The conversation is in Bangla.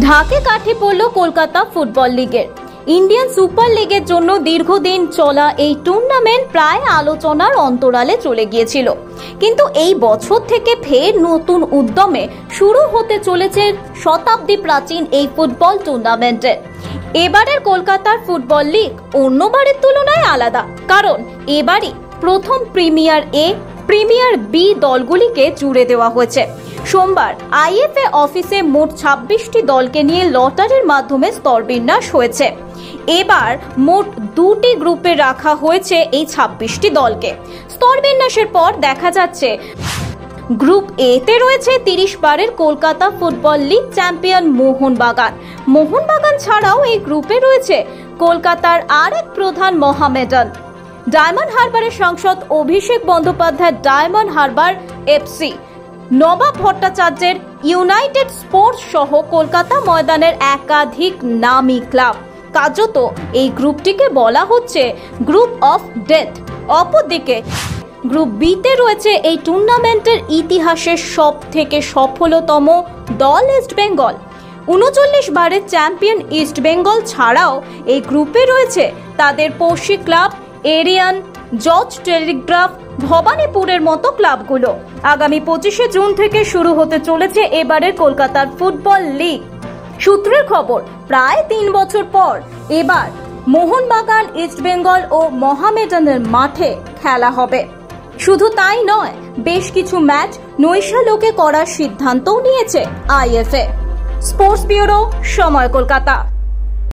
ঢাকে কাঠি পড়ল কলকাতা ফুটবল লিগের। ইন্ডিয়ান সুপার লিগের জন্য দীর্ঘদিন চলা এই টুর্নামেন্ট প্রায় আলোচনার অন্তরালে চলে গিয়েছিল, কিন্তু এই বছর থেকে ফের নতুন উদ্যমে শুরু হতে চলেছে শতাব্দী প্রাচীন এই ফুটবল টুর্নামেন্টে। এবারের কলকাতার ফুটবল লিগ অন্যবারের তুলনায় আলাদা, কারণ এবারই প্রথম প্রিমিয়ার এ, প্রিমিয়ার বি দলগুলিকে জুড়ে দেওয়া হয়েছে। সোমবার আইএফএ অফিসে মোট 26টি দলকে নিয়ে লটারির মাধ্যমে স্তরবিন্যাস হয়েছে। এবার মোট 2টি গ্রুপে রাখা হয়েছে এই 26টি দলকে। স্তরবিন্যাসের পর দেখা যাচ্ছে গ্রুপ এ তে রয়েছে 30 বারের Kolkata football league champion Mohun Bagan. Mohun Bagan ছাড়াও এই গ্রুপে রয়েছে কলকাতার আরেক প্রধান মোহামেডান, ডায়মন্ড হারবারের সাংসদ Abhishek Bandyopadhyay Diamond Harbour FC, Nabab ভট্টাচার্যের ইউনাইটেড স্পোর্টস সহ কলকাতা ময়দানের একাধিক নামী ক্লাব। কার্যত এই গ্রুপটিকে বলা হচ্ছে গ্রুপ অফ ডেথ। অপরদিকে গ্রুপ বি তে রয়েছে এই টুর্নামেন্টের ইতিহাসের সব থেকে সফলতম দল ইস্ট বেঙ্গল। 39 বারের চ্যাম্পিয়ন ইস্ট বেঙ্গল ছাড়াও এই গ্রুপে রয়েছে তাদের পড়শি ক্লাব এরিয়ান, জর্জ টেলিগ্রাফ, ভবানীপুরের মতো ক্লাবগুলো। আগামী 25শে জুন থেকে শুরু হতে চলেছে এবারের কলকাতার ফুটবল লিগ। সূত্রের খবর, প্রায় 3 বছর পর এবার মোহনবাগান, ইস্ট বেঙ্গল ও মোহামেডানের মাঠে খেলা হবে। শুধু তাই নয়, বেশ কিছু ম্যাচ নৈশালোকে করার সিদ্ধান্তও নিয়েছে আইএফএ। স্পোর্টস ব্যুরো, সময়, কলকাতা।